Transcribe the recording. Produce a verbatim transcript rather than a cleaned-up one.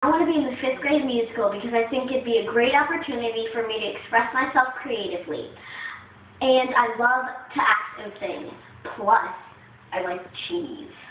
I want to be in the fifth grade musical because I think it'd be a great opportunity for me to express myself creatively. And I love to act and sing. Plus, I like cheese.